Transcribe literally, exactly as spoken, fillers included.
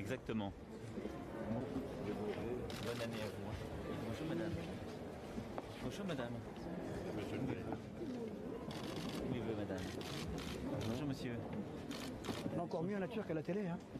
Exactement. Bonne année à vous. Bonjour madame. Bonjour madame. Oui, oui madame. Bonjour monsieur. On est encore mieux en nature qu'à la télé. Hein.